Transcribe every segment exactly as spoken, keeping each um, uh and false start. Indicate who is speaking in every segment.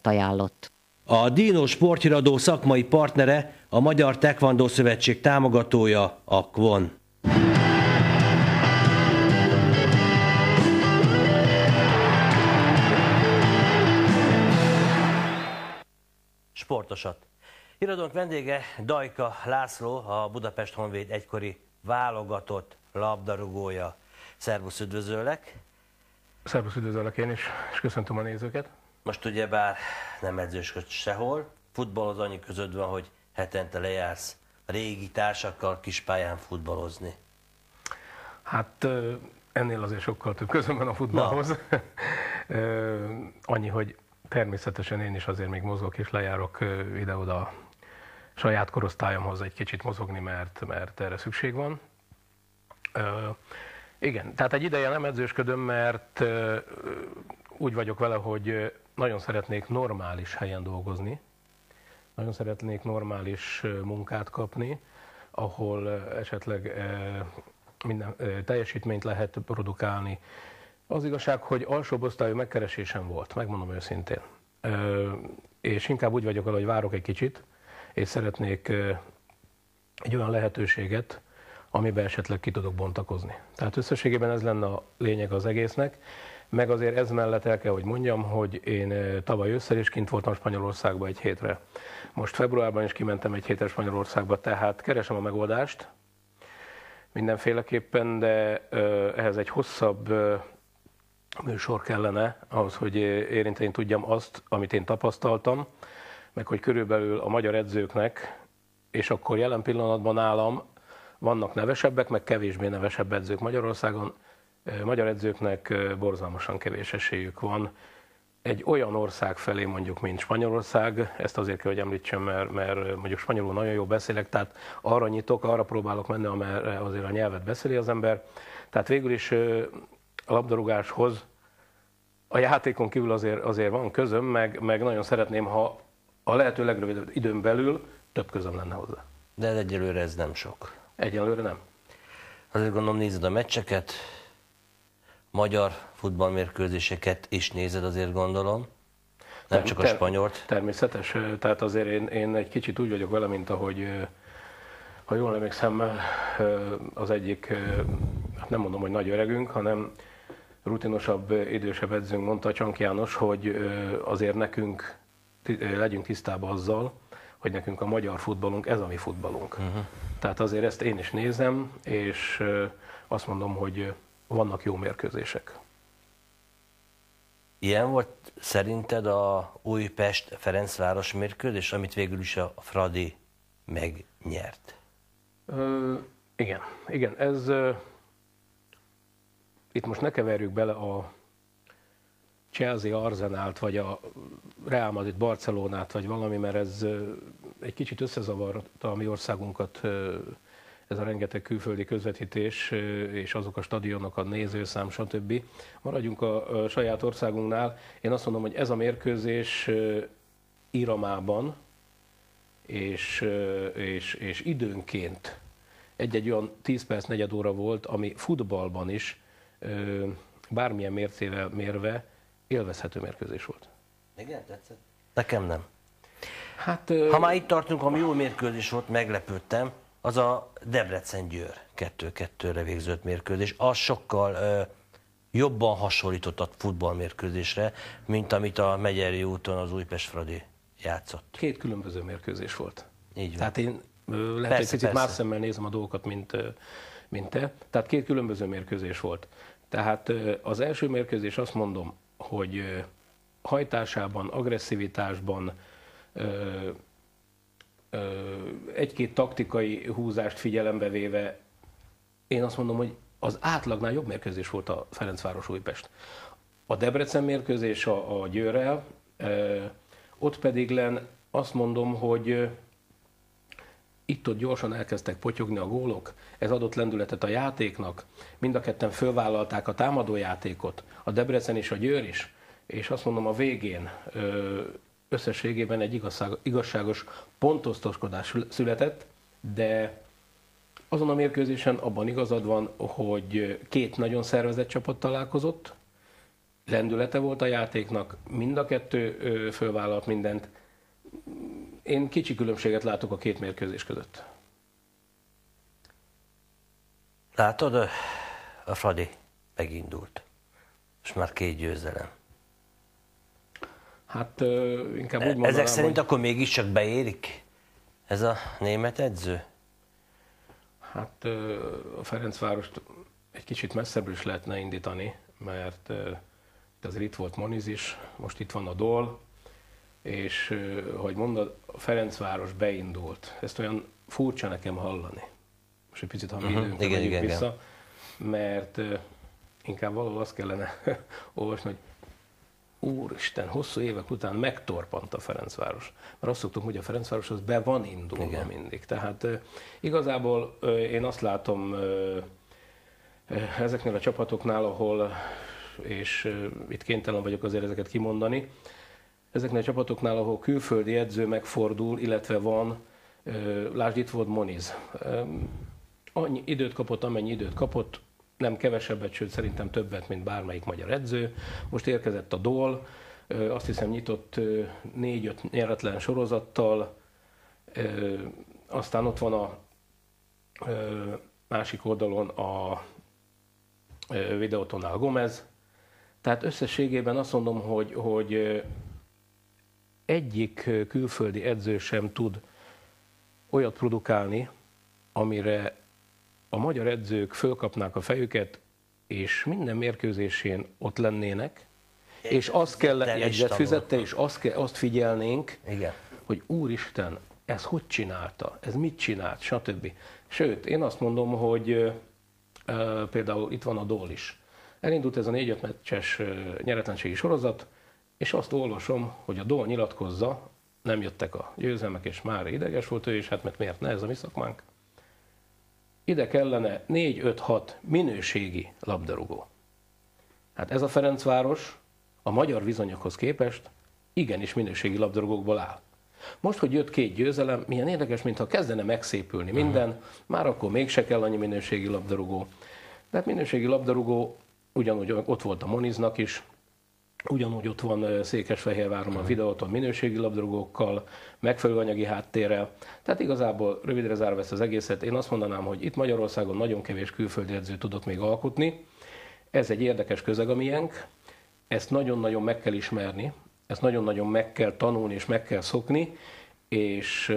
Speaker 1: ajánlott.
Speaker 2: A Dino sporthíradó szakmai partnere, a Magyar Taekwondo Szövetség támogatója, a Kwon. Sportosat. Híradónk vendége Dajka László, a Budapest Honvéd egykori válogatott labdarúgója. Szervusz, üdvözöllek!
Speaker 3: Szervusz, üdvözöllek én is, és köszöntöm a nézőket.
Speaker 2: Most ugyebár nem edzősködsz sehol, futballoz annyi között van, hogy hetente lejársz a régi társakkal kispályán futballozni.
Speaker 3: Hát ennél azért sokkal több közöm van a futballhoz. Annyi, hogy természetesen én is azért még mozgok és lejárok ide-oda saját korosztályomhoz egy kicsit mozogni, mert, mert erre szükség van. Igen, tehát egy ideje nem edzősködöm, mert úgy vagyok vele, hogy nagyon szeretnék normális helyen dolgozni, nagyon szeretnék normális munkát kapni, ahol esetleg minden teljesítményt lehet produkálni. Az igazság, hogy alsóbb osztályú megkeresésem volt, megmondom őszintén. És inkább úgy vagyok vele, hogy várok egy kicsit, és szeretnék egy olyan lehetőséget, amiben esetleg ki tudok bontakozni. Tehát összességében ez lenne a lényeg az egésznek, meg azért ez mellett el kell, hogy mondjam, hogy én tavaly ősszel is kint voltam Spanyolországba egy hétre. Most februárban is kimentem egy hétre Spanyolországba, tehát keresem a megoldást mindenféleképpen, de ehhez egy hosszabb műsor kellene ahhoz, hogy érinteni tudjam azt, amit én tapasztaltam, meg hogy körülbelül a magyar edzőknek, és akkor jelen pillanatban nálam vannak nevesebbek, meg kevésbé nevesebb edzők Magyarországon. Magyar edzőknek borzalmasan kevés esélyük van egy olyan ország felé, mondjuk, mint Spanyolország. Ezt azért kell, hogy említsem, mert, mert mondjuk spanyolul nagyon jól beszélek, tehát arra nyitok, arra próbálok menni, amerre azért a nyelvet beszéli az ember. Tehát végül is a labdarúgáshoz a játékon kívül azért, azért van közöm, meg, meg nagyon szeretném, ha a lehető legrövidebb időn belül több közöm lenne hozzá.
Speaker 2: De egyelőre ez nem sok.
Speaker 3: Egyelőre nem.
Speaker 2: Azért gondolom, nézed a meccseket, magyar futballmérkőzéseket is nézed, azért gondolom. Nem csak a spanyolt.
Speaker 3: Természetes. Tehát azért én, én egy kicsit úgy vagyok vele, mint ahogy, ha jól emlékszem, az egyik, nem mondom, hogy nagy öregünk, hanem rutinosabb, idősebb edzőnk mondta, Csank János, hogy azért nekünk legyünk tisztában azzal, hogy nekünk a magyar futballunk, ez a mi futballunk. Uh-huh. Tehát azért ezt én is nézem, és azt mondom, hogy vannak jó mérkőzések.
Speaker 2: Ilyen volt szerinted a Újpest-Ferencváros mérkőzés, amit végül is a Fradi megnyert?
Speaker 3: Ö, igen, igen. Ez, ö, itt most ne keverjük bele a Chelsea Arsenált, vagy a Real Madrid Barcelonát, vagy valami, mert ez egy kicsit összezavarta a mi országunkat, ez a rengeteg külföldi közvetítés, és azok a stadionok, a nézőszám, stb. Maradjunk a saját országunknál. Én azt mondom, hogy ez a mérkőzés iramában, és, és, és időnként egy-egy olyan tíz perc, negyed óra volt, ami futballban is bármilyen mércével mérve élvezhető mérkőzés volt.
Speaker 2: Igen, tetszett? Nekem nem.
Speaker 3: Hát,
Speaker 2: ha már itt tartunk, ami jó mérkőzés volt, meglepődtem, az a Debrecen-Győr kettő kettőre végződött mérkőzés. Az sokkal ö, jobban hasonlított a futballmérkőzésre, mint amit a Megyeri úton az Újpest-Fradi játszott.
Speaker 3: Két különböző mérkőzés volt.
Speaker 2: Így van.
Speaker 3: Tehát én ö, lehet, hogy picit más szemmel nézem a dolgokat, mint, ö, mint te. Tehát két különböző mérkőzés volt. Tehát ö, az első mérkőzés, azt mondom, hogy ö, hajtásában, agresszivitásban, ö, egy-két taktikai húzást figyelembe véve, én azt mondom, hogy az átlagnál jobb mérkőzés volt a Ferencváros-Újpest. A Debrecen mérkőzés a, a Győrrel, ott pedig len azt mondom, hogy itt-ott gyorsan elkezdtek potyogni a gólok, ez adott lendületet a játéknak, mind a ketten fölvállalták a támadójátékot, a Debrecen és a Győr is, és azt mondom, a végén összességében egy igazságos pontosztoskodás született, de azon a mérkőzésen abban igazad van, hogy két nagyon szervezett csapat találkozott, lendülete volt a játéknak, mind a kettő ö, fölvállalt mindent. Én kicsi különbséget látok a két mérkőzés között.
Speaker 2: Látod, a Fradi megindult. Most már két győzelem.
Speaker 3: Hát ö, inkább úgy mondanám,
Speaker 2: Ezek szerint
Speaker 3: hogy...
Speaker 2: akkor mégiscsak beérik ez a német edző?
Speaker 3: Hát ö, a Ferencvárost egy kicsit messzebbről is lehetne indítani, mert ö, azért itt volt Moniz is, most itt van a Dól, és ö, ahogy mondod, a Ferencváros beindult. Ezt olyan furcsa nekem hallani. Most egy picit, ha mi
Speaker 2: Uh-huh.
Speaker 3: időnkre
Speaker 2: Igen,
Speaker 3: megyünk
Speaker 2: igen,
Speaker 3: vissza, mert ö, inkább valahol azt kellene olvasni, hogy úristen, hosszú évek után megtorpant a Ferencváros. Mert azt szoktuk, hogy a Ferencváros az be van indulva
Speaker 2: Igen.
Speaker 3: mindig. Tehát ö, igazából ö, én azt látom ö, ö, ezeknél a csapatoknál, ahol, és ö, itt kénytelen vagyok azért ezeket kimondani, ezeknél a csapatoknál, ahol külföldi edző megfordul, illetve van, ö, lásd, itt volt Moniz. Ö, annyi időt kapott, amennyi időt kapott, nem kevesebbet, sőt szerintem többet, mint bármelyik magyar edző. Most érkezett a Dól, azt hiszem nyitott négy-öt nyeretlen sorozattal, aztán ott van a másik oldalon a Videótonál Gomez. Tehát összességében azt mondom, hogy, hogy egyik külföldi edző sem tud olyat produkálni, amire a magyar edzők fölkapnák a fejüket, és minden mérkőzésén ott lennének, és azt kell jegyzet fizette, és azt, kell, azt figyelnénk,
Speaker 2: Igen.
Speaker 3: hogy úristen, ez hogy csinálta, ez mit csinált, stb. Sőt, én azt mondom, hogy uh, például itt van a Dól is. Elindult ez a négy-öt meccses uh, nyeretlenségi sorozat, és azt olvasom, hogy a Dól nyilatkozza, nem jöttek a győzelmek, és már ideges volt ő is, hát mert miért ne, ez a mi szakmánk. Ide kellene négy-öt-hat minőségi labdarúgó. Hát ez a Ferencváros a magyar viszonyokhoz képest igenis minőségi labdarúgókból áll. Most, hogy jött két győzelem, milyen érdekes, mintha kezdene megszépülni minden, uh-huh. már akkor mégse kell annyi minőségi labdarúgó. De hát minőségi labdarúgó ugyanúgy ott volt a Moniznak is, ugyanúgy ott van Székesfehérváron a Videóton minőségi labdarúgókkal, megfelelő anyagi háttérrel. Tehát igazából rövidre zárva ezt az egészet, én azt mondanám, hogy itt Magyarországon nagyon kevés külföldi edző tudott még alkotni. Ez egy érdekes közeg a miénk, ezt nagyon-nagyon meg kell ismerni, ezt nagyon-nagyon meg kell tanulni és meg kell szokni, és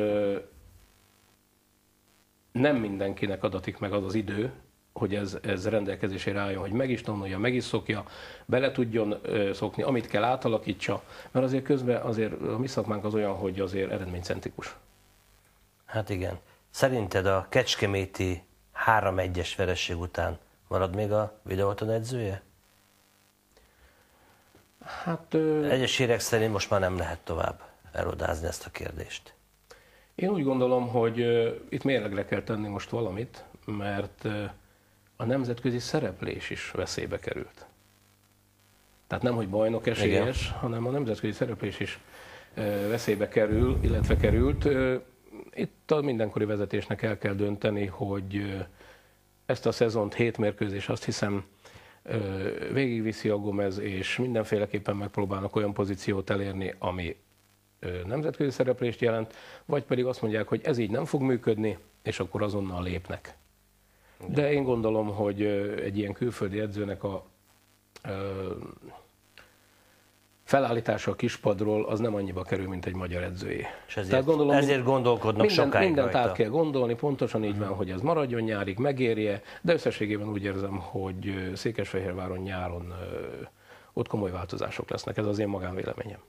Speaker 3: nem mindenkinek adatik meg az az idő, hogy ez, ez rendelkezésére álljon, hogy meg is tanulja, meg is szokja, bele tudjon ö, szokni, amit kell átalakítsa, mert azért közben azért a mi szakmánk az olyan, hogy azért eredménycentrikus.
Speaker 2: Hát igen. Szerinted a kecskeméti három egyes vereség után marad még a Videóton edzője?
Speaker 3: Hát, ö,
Speaker 2: Egyes hírek szerint most már nem lehet tovább elodázni ezt a kérdést.
Speaker 3: Én úgy gondolom, hogy ö, itt mérlegre kell tenni most valamit, mert ö, a nemzetközi szereplés is veszélybe került. Tehát nem, hogy bajnok esélyes, igen, hanem a nemzetközi szereplés is veszélybe kerül, illetve került. Itt a mindenkori vezetésnek el kell dönteni, hogy ezt a szezont hét mérkőzés, azt hiszem, végigviszi a Gomez, és mindenféleképpen megpróbálnak olyan pozíciót elérni, ami nemzetközi szereplést jelent, vagy pedig azt mondják, hogy ez így nem fog működni, és akkor azonnal lépnek. De én gondolom, hogy egy ilyen külföldi edzőnek a felállítása a kispadról az nem annyiba kerül, mint egy magyar edzőjé.
Speaker 2: És ezért, gondolom, ezért gondolkodnak
Speaker 3: minden,
Speaker 2: sokáig
Speaker 3: mindent
Speaker 2: rajta.
Speaker 3: át kell gondolni, pontosan így van, hogy ez maradjon nyárig, megérje, de összességében úgy érzem, hogy Székesfehérváron nyáron ott komoly változások lesznek. Ez az én magánvéleményem.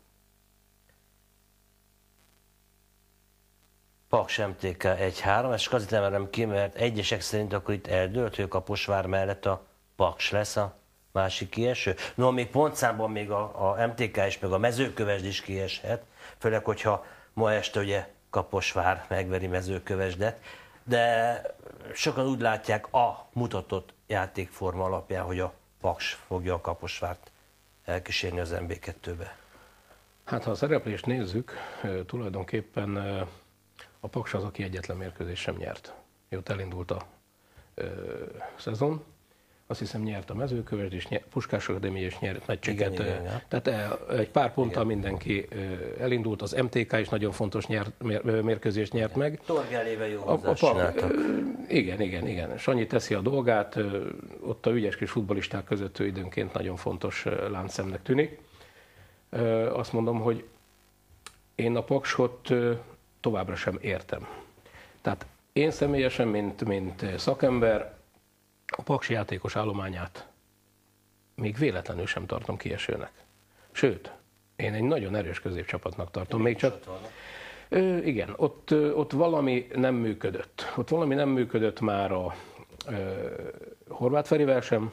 Speaker 2: Paks em té ká egy három, ezt azért emelem ki, mert egyesek szerint akkor itt eldőlt, hogy a Kaposvár mellett a Paks lesz a másik kieső. No, még pontszámban még a, a em té ká is, meg a Mezőkövesd is kieshet, főleg, hogyha ma este ugye Kaposvár megveri Mezőkövesdet, de sokan úgy látják a mutatott játékforma alapján, hogy a Paks fogja a Kaposvárt elkísérni az em bé kettőbe.
Speaker 3: Hát ha a szereplést nézzük, tulajdonképpen a Paks az, aki egyetlen mérkőzés sem nyert. Mióta elindult a ö, szezon. azt hiszem nyert a Mezőkövesd, és nyert, Puskás Akadémia is nyert meccseket.
Speaker 2: Igen, igen, igen.
Speaker 3: Tehát egy pár ponttal mindenki elindult, az em té ká is nagyon fontos nyert, mérkőzést nyert igen. meg.
Speaker 2: Torgálével jó
Speaker 3: A, a,
Speaker 2: csináltak.
Speaker 3: Igen, igen, igen. Sanyi teszi a dolgát, ott a ügyes kis futballisták között ő időnként nagyon fontos láncszemnek tűnik. Azt mondom, hogy én a Paksot továbbra sem értem. Tehát én személyesen, mint, mint szakember, a Paks játékos állományát még véletlenül sem tartom kiesőnek. Sőt, én egy nagyon erős középcsapatnak tartom. Még csak, ö, igen, ott, ott valami nem működött. Ott valami nem működött már a ö, Horváth Ferivel sem.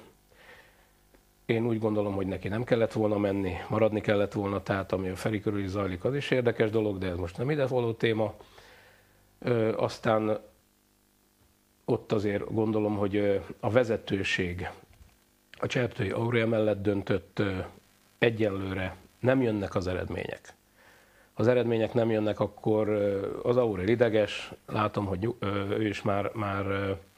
Speaker 3: Én úgy gondolom, hogy neki nem kellett volna menni, maradni kellett volna, tehát ami a Feri körül is zajlik, az is érdekes dolog, de ez most nem ide való téma. Ö, aztán ott azért gondolom, hogy a vezetőség a Csertői Aurea mellett döntött, egyenlőre nem jönnek az eredmények. Az eredmények nem jönnek, akkor az Aurél ideges, látom, hogy ő is már, már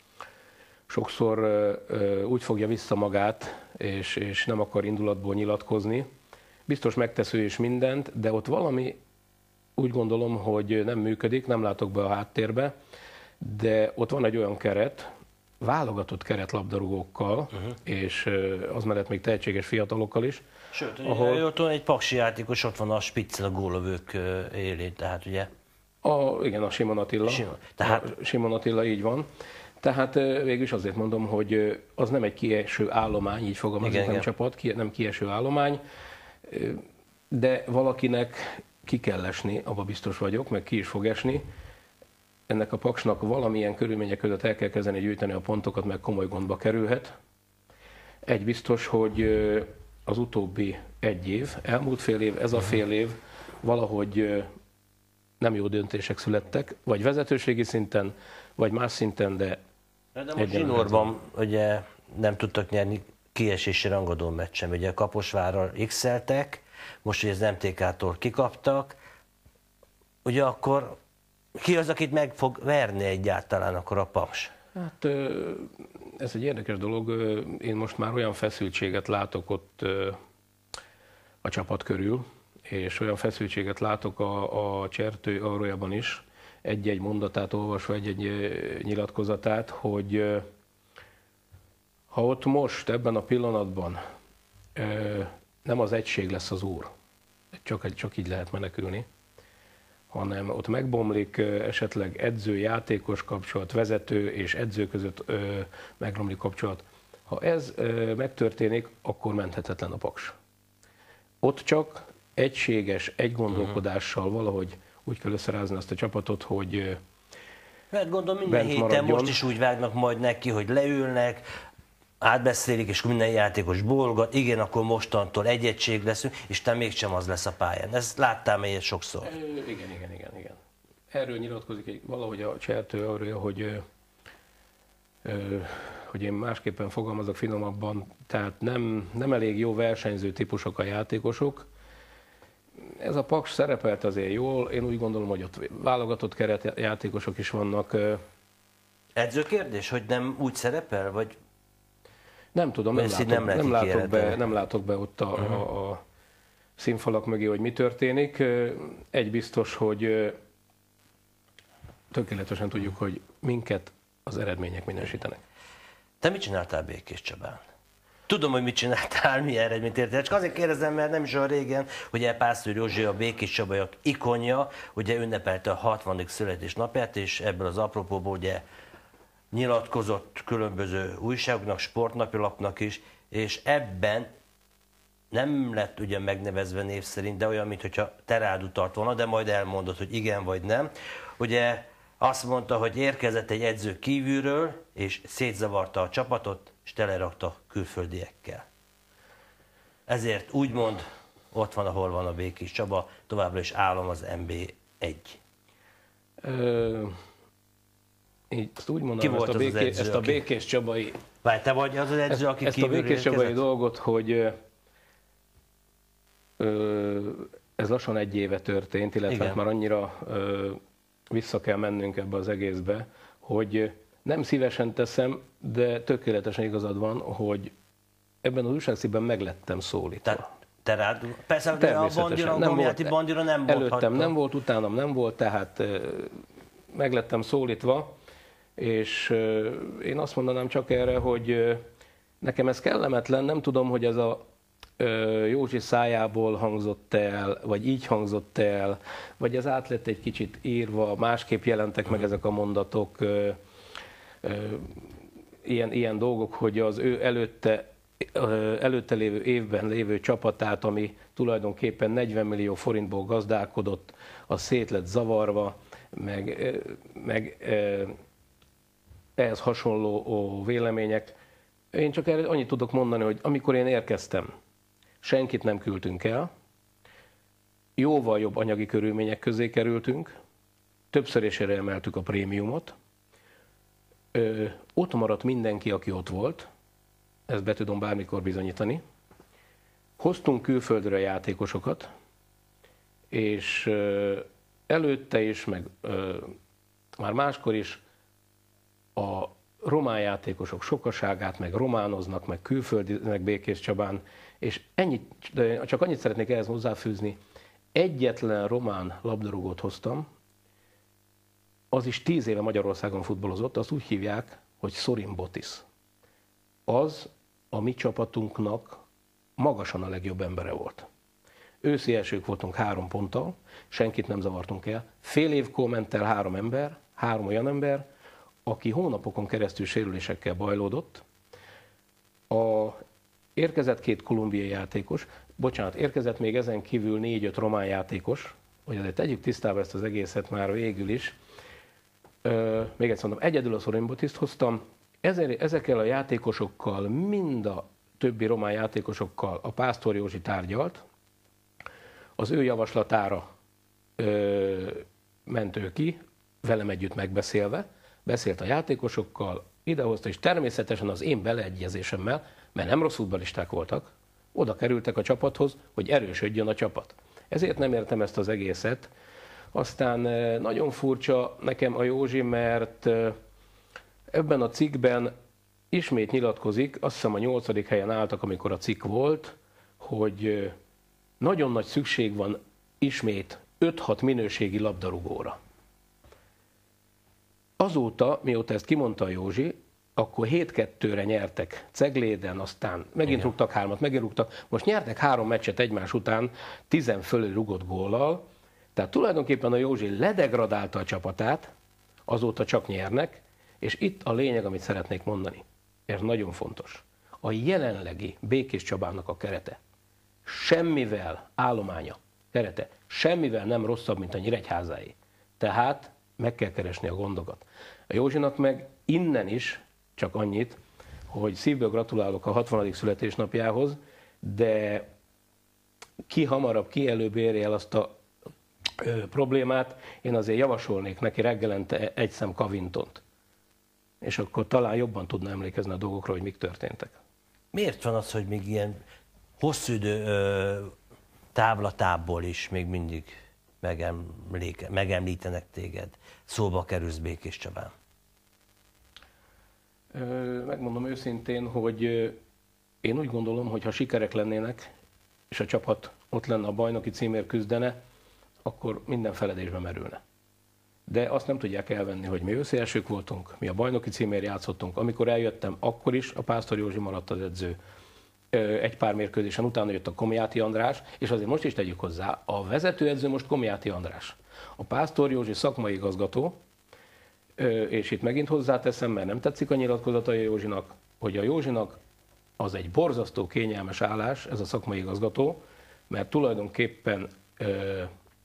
Speaker 3: sokszor úgy fogja vissza magát, és, és nem akar indulatból nyilatkozni. Biztos megtesz ő is mindent, de ott valami úgy gondolom, hogy nem működik, nem látok be a háttérbe, de ott van egy olyan keret, válogatott keret labdarúgókkal, uh-huh. és az mellett még tehetséges fiatalokkal is.
Speaker 2: Sőt, ahol... ott van egy paksi játékos, ott van a Spiccel a gólövők élén, tehát ugye...
Speaker 3: A, igen, a Simon Attila.
Speaker 2: Simon. Tehát...
Speaker 3: A Simon Attila, így van. Tehát végülis azért mondom, hogy az nem egy kieső állomány, így fogalmazunk, nem csapat, nem kieső állomány, de valakinek ki kell esni, abban biztos vagyok, meg ki is fog esni. Ennek a Paksnak valamilyen körülmények között el kell kezdeni gyűjteni a pontokat, meg komoly gondba kerülhet. Egy biztos, hogy az utóbbi egy év, elmúlt fél év, ez a fél év valahogy nem jó döntések születtek, vagy vezetőségi szinten, vagy más szinten, de...
Speaker 2: De most zsinórban ugye nem tudtak nyerni kiesési rangadó meccsen, ugye Kaposvárral x-eltek, most ugye az em té ká-tól kikaptak, ugye akkor ki az, akit meg fog verni egyáltalán akkor a Paks?
Speaker 3: Hát ez egy érdekes dolog, én most már olyan feszültséget látok ott a csapat körül, és olyan feszültséget látok a, a Csertői Aureában is, egy-egy mondatát olvasva, egy-egy nyilatkozatát, hogy ha ott most, ebben a pillanatban nem az egység lesz az úr, csak, csak így lehet menekülni, hanem ott megbomlik esetleg edző-játékos kapcsolat, vezető és edző között megromlik kapcsolat. Ha ez megtörténik, akkor menthetetlen a Paks. Ott csak egységes, egy gondolkodással valahogy úgy kell összerázni azt a csapatot, hogy
Speaker 2: hát gondolom minden héten maradjon. Most is úgy vágnak majd neki, hogy leülnek, átbeszélik, és minden játékos bólogat, igen, akkor mostantól egy egység leszünk, és te mégsem az lesz a pályán. Ezt láttál még sokszor?
Speaker 3: E, igen, igen, igen, igen. Erről nyilatkozik egy, valahogy a Csertői Aurea, hogy, ö, hogy én másképpen fogalmazok finomabban, tehát nem, nem elég jó versenyző típusok a játékosok. Ez a Paks szerepelt azért jól, én úgy gondolom, hogy ott válogatott keretjátékosok is vannak.
Speaker 2: Edzőkérdés, hogy nem úgy szerepel, vagy...
Speaker 3: Nem tudom, nem látok,
Speaker 2: nem,
Speaker 3: nem, látok be, nem látok be ott a, uh-huh. a, a színfalak mögé, hogy mi történik. Egy biztos, hogy tökéletesen tudjuk, hogy minket az eredmények minősítenek.
Speaker 2: Te mit csináltál Békés Csabán? Tudom, hogy mit csináltál, milyen eredményt értél. Csak azért kérdezem, mert nem is olyan régen, hogy Pásztor Józsi, a Békés Csabaiak ikonja, ugye ünnepelte a hatvanedik születésnapját, és ebből az apropóból ugye nyilatkozott különböző újságoknak, sportnapilapnak is, és ebben nem lett ugye megnevezve név szerint, de olyan, mintha te rád utalt volna, de majd elmondod, hogy igen vagy nem. Ugye azt mondta, hogy érkezett egy edző kívülről, és szétzavarta a csapatot, és telerakta külföldiekkel. Ezért úgymond ott van, ahol van a Békés Csaba, továbbra is állam az em bé egy.
Speaker 3: Ö... Így, ezt úgy mondom,
Speaker 2: Ki volt
Speaker 3: ezt, a, béké,
Speaker 2: edző,
Speaker 3: ezt a Békés Csabai...
Speaker 2: Várj, te vagy az az edző, aki
Speaker 3: ezt, ezt a Békés Csabai dolgot, hogy ö, ez lassan egy éve történt, illetve hát már annyira ö, vissza kell mennünk ebbe az egészbe, hogy Nem szívesen teszem, de tökéletesen igazad van, hogy ebben az újságcikkben meglettem szólítva.
Speaker 2: Tehát te rád, persze a bandira, a Komjáti bandira nem volt.
Speaker 3: Előttem
Speaker 2: hagyta.
Speaker 3: nem volt, utánam nem volt, tehát meglettem szólítva, és én azt mondanám csak erre, hogy nekem ez kellemetlen, nem tudom, hogy ez a Józsi szájából hangzott el, vagy így hangzott el, vagy ez át lett egy kicsit írva, másképp jelentek meg ezek a mondatok, ilyen, ilyen dolgok, hogy az ő előtte, előtte lévő évben lévő csapatát, ami tulajdonképpen negyven millió forintból gazdálkodott, az szét lett zavarva, meg, meg ehhez hasonló vélemények. Én csak erre annyit tudok mondani, hogy amikor én érkeztem, senkit nem küldtünk el, jóval jobb anyagi körülmények közé kerültünk, többszörésére emeltük a prémiumot, Ö, ott maradt mindenki, aki ott volt, ezt be tudom bármikor bizonyítani. Hoztunk külföldre játékosokat, és ö, előtte is, meg ö, már máskor is a román játékosok sokaságát, meg románoznak, meg külföldiznek Békés Csabán, és ennyit, csak annyit szeretnék ehhez hozzáfűzni, egyetlen román labdarúgót hoztam, az is tíz éve Magyarországon futballozott, azt úgy hívják, hogy Sorin Botis. Az a mi csapatunknak magasan a legjobb embere volt. Őszi elsők voltunk három ponttal, senkit nem zavartunk el. Fél évkor ment el három ember, három olyan ember, aki hónapokon keresztül sérülésekkel bajlódott. A, érkezett két kolumbiai játékos, bocsánat, érkezett még ezen kívül négy-öt román játékos, hogy azért tegyük tisztába ezt az egészet már végül is. Ö, még egyszer mondom, egyedül a Sorin Botiszt hoztam, Ezer, ezekkel a játékosokkal, mind a többi román játékosokkal a Pásztor Józsi tárgyalt, az ő javaslatára ö, ment ő ki, velem együtt megbeszélve, beszélt a játékosokkal, idehozta, és természetesen az én beleegyezésemmel, mert nem rossz futballisták voltak, oda kerültek a csapathoz, hogy erősödjön a csapat. Ezért nem értem ezt az egészet. Aztán nagyon furcsa nekem a Józsi, mert ebben a cikkben ismét nyilatkozik, azt hiszem a nyolcadik helyen álltak, amikor a cikk volt, hogy nagyon nagy szükség van ismét öt-hat minőségi labdarúgóra. Azóta, mióta ezt kimondta a Józsi, akkor hét kettőre nyertek Cegléden, aztán megint Igen. rúgtak hármat, megint rúgtak. Most nyertek három meccset egymás után, tizen fölé rúgott góllal. Tehát tulajdonképpen a Józsi ledegradálta a csapatát, azóta csak nyernek, és itt a lényeg, amit szeretnék mondani. Ez nagyon fontos. A jelenlegi Békés Csabának a kerete semmivel, állománya, kerete, semmivel nem rosszabb, mint a Nyíregyházáé. Tehát meg kell keresni a gondokat. A Józsinak meg innen is csak annyit, hogy szívből gratulálok a hatvanadik születésnapjához, de ki hamarabb, ki előbb érje el azt a ö, problémát, én azért javasolnék neki reggelente egy szem kavintont. És akkor talán jobban tudna emlékezni a dolgokra, hogy mik történtek.
Speaker 2: Miért van az, hogy még ilyen hosszú idő ö, távlatából is még mindig megemléke, megemlítenek téged, szóba kerülsz Békés Csabán?
Speaker 3: Megmondom őszintén, hogy én úgy gondolom, hogy ha sikerek lennének, és a csapat ott lenne a bajnoki címért küzdene, akkor minden feledésbe merülne. De azt nem tudják elvenni, hogy mi őszi elsők voltunk, mi a bajnoki címért játszottunk. Amikor eljöttem, akkor is a Pásztor Józsi maradt az edző. Egy pár mérkőzésen utána jött a Komjáti András, és azért most is tegyük hozzá, a vezetőedző most Komjáti András. A Pásztor Józsi szakmai igazgató, és itt megint hozzáteszem, mert nem tetszik a nyilatkozata a Józsinak, hogy a Józsinak az egy borzasztó kényelmes állás, ez a szakmai igazgató, mert tulajdonképpen ö,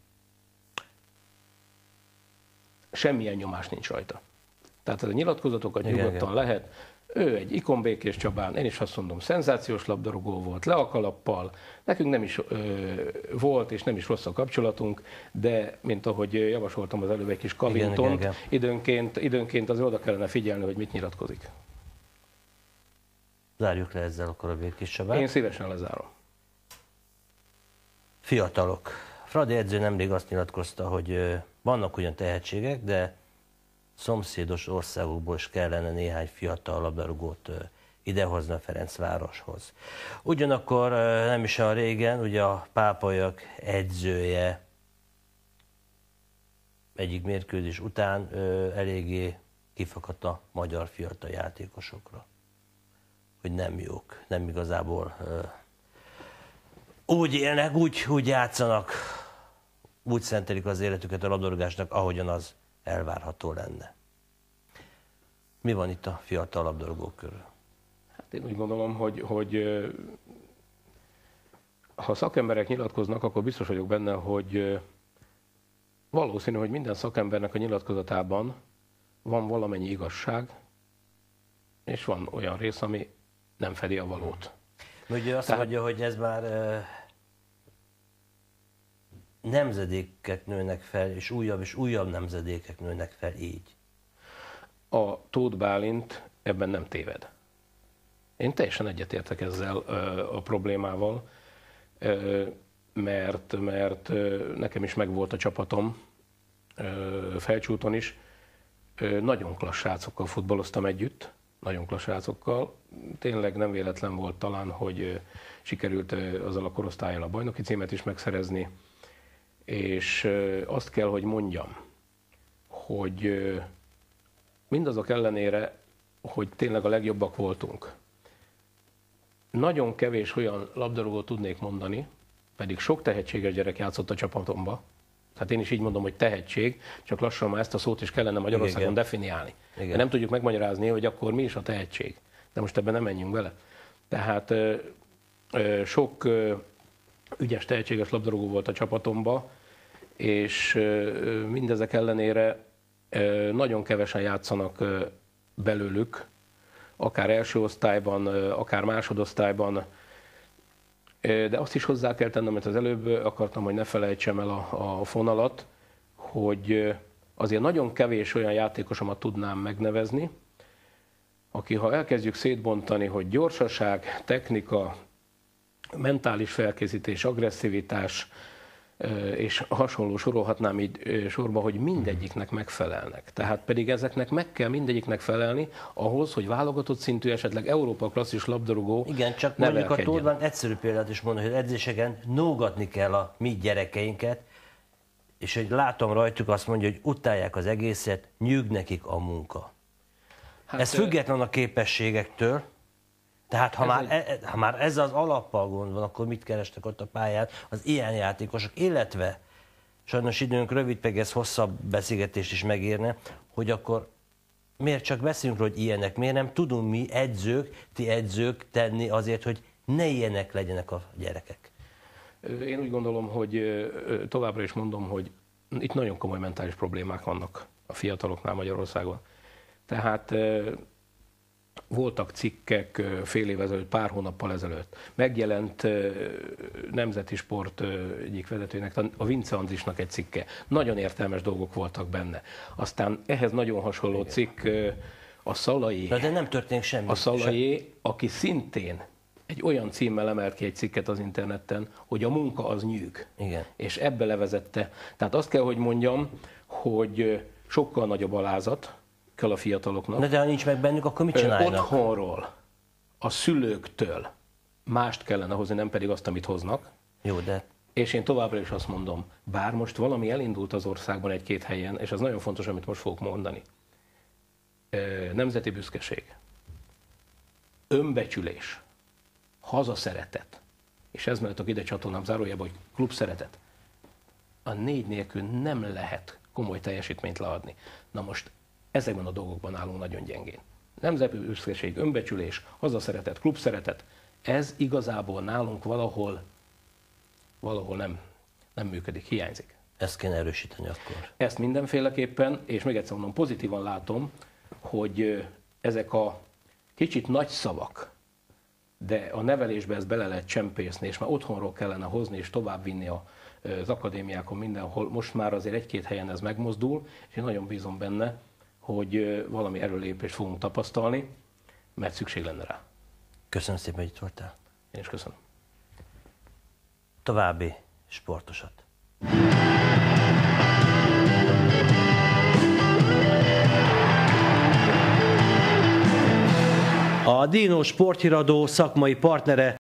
Speaker 3: semmilyen nyomás nincs rajta. Tehát ez a nyilatkozatokat igen, nyugodtan igen. lehet. Ő egy ikon Békés Csabán, én is azt mondom, szenzációs labdarúgó volt, le a kalappal, nekünk nem is ö, volt, és nem is rossz a kapcsolatunk, de, mint ahogy javasoltam az előbb egy kis kavintont, időnként, időnként azért oda kellene figyelni, hogy mit nyilatkozik.
Speaker 2: Zárjuk le ezzel akkor a Békés Csabát.
Speaker 3: Én szívesen lezárom.
Speaker 2: Fiatalok. Fradi edző nemrég azt nyilatkozta, hogy vannak ugyan tehetségek, de szomszédos országokból is kellene néhány fiatal labdarúgót idehozni a Ferencvároshoz. Ugyanakkor nem is olyan régen, ugye a pápaiak edzője egyik mérkőzés után eléggé kifakadt a magyar fiatal játékosokra, hogy nem jók, nem igazából úgy élnek, úgy, úgy játszanak, úgy szentelik az életüket a labdarúgásnak, ahogyan az elvárható lenne. Mi van itt a fiatal labdarúgók körül?
Speaker 3: Hát én úgy gondolom, hogy, hogy ha szakemberek nyilatkoznak, akkor biztos vagyok benne, hogy valószínű, hogy minden szakembernek a nyilatkozatában van valamennyi igazság, és van olyan rész, ami nem fedi a valót.
Speaker 2: Ugye azt
Speaker 3: Tehát...
Speaker 2: mondja, hogy ez már uh, nemzedékek nőnek fel, és újabb és újabb nemzedékek nőnek fel így.
Speaker 3: A Tóth Bálint ebben nem téved. Én teljesen egyetértek ezzel uh, a problémával, uh, mert, mert uh, nekem is megvolt a csapatom, uh, Felcsúton is. Uh, nagyon klassz srácokkal futballoztam együtt, nagyon klassz srácokkal. Tényleg nem véletlen volt talán, hogy sikerült azzal a korosztállyal a bajnoki címet is megszerezni, és azt kell, hogy mondjam, hogy mindazok ellenére, hogy tényleg a legjobbak voltunk, nagyon kevés olyan labdarúgót tudnék mondani, pedig sok tehetséges gyerek játszott a csapatomba. Tehát én is így mondom, hogy tehetség, csak lassan már ezt a szót is kellene Magyarországon Igen. definiálni. Igen. Nem tudjuk megmagyarázni, hogy akkor mi is a tehetség. De most ebben nem menjünk bele. Tehát ö, ö, sok ö, ügyes, tehetséges labdarúgó volt a csapatomba, és ö, mindezek ellenére ö, nagyon kevesen játszanak ö, belőlük, akár első osztályban, ö, akár másodosztályban. De azt is hozzá kell tennem, mert az előbb akartam, hogy ne felejtsem el a, a fonalat, hogy azért nagyon kevés olyan játékosomat tudnám megnevezni, aki, ha elkezdjük szétbontani, hogy gyorsaság, technika, mentális felkészítés, agresszivitás és hasonló sorolhatnám így sorba, hogy mindegyiknek megfelelnek. Tehát pedig ezeknek meg kell mindegyiknek felelni ahhoz, hogy válogatott szintű, esetleg Európa klasszis labdarúgó
Speaker 2: Igen, csak mondjuk a Tóthban egyszerű példát is mondani, hogy edzéseken nógatni kell a mi gyerekeinket, és hogy látom rajtuk, azt mondja, hogy utálják az egészet, nyűg nekik a munka. Hát ez független a képességektől, tehát ha, ez már, egy... e, ha már ez az alappal gond van, akkor mit kerestek ott a pályán az ilyen játékosok, illetve sajnos időnk rövid, meg ez hosszabb beszélgetést is megérne, hogy akkor miért csak beszélünk róla, hogy ilyenek, miért nem tudunk mi edzők, ti edzők tenni azért, hogy ne ilyenek legyenek a gyerekek?
Speaker 3: Én úgy gondolom, hogy továbbra is mondom, hogy itt nagyon komoly mentális problémák vannak a fiataloknál Magyarországon. Tehát voltak cikkek fél év ezelőtt, pár hónappal ezelőtt. Megjelent Nemzeti Sport egyik vezetőnek, a Vince Andrisnak egy cikke. Nagyon értelmes dolgok voltak benne. Aztán ehhez nagyon hasonló Igen. cikk a Szalai.
Speaker 2: De nem történik semmi.
Speaker 3: A Szalai, sem. aki szintén egy olyan címmel emelt ki egy cikket az interneten, hogy a munka az nyűg.
Speaker 2: Igen.
Speaker 3: És ebbe levezette. Tehát azt kell, hogy mondjam, hogy sokkal nagyobb alázat kell a fiataloknak.
Speaker 2: De, de ha nincs meg bennük, akkor mit csinálnak?
Speaker 3: Otthonról, a szülőktől mást kellene hozni, nem pedig azt, amit hoznak.
Speaker 2: Jó, de...
Speaker 3: És én továbbra is azt mondom, bár most valami elindult az országban egy-két helyen, és az nagyon fontos, amit most fogok mondani. Nemzeti büszkeség, önbecsülés, hazaszeretet, és ez mellett ide csatolnám zárójában, hogy klubszeretet. A négy nélkül nem lehet komoly teljesítményt leadni. Na most ezekben a dolgokban állunk nagyon gyengén. Nemzeti büszkeség, önbecsülés, hazaszeretet, klubszeretet, ez igazából nálunk valahol, valahol nem, nem működik, hiányzik.
Speaker 2: Ezt kéne erősíteni akkor.
Speaker 3: Ezt mindenféleképpen, és még egyszer mondom, pozitívan látom, hogy ezek a kicsit nagy szavak, de a nevelésbe ezt bele lehet csempészni, és már otthonról kellene hozni, és továbbvinni az akadémiákon mindenhol. Most már azért egy-két helyen ez megmozdul, és én nagyon bízom benne, hogy valami erőlépést fogunk tapasztalni, mert szükség lenne rá.
Speaker 2: Köszönöm szépen, hogy itt voltál.
Speaker 3: Én is köszönöm.
Speaker 2: További sportosat. A Dino Sporthíradó szakmai partnere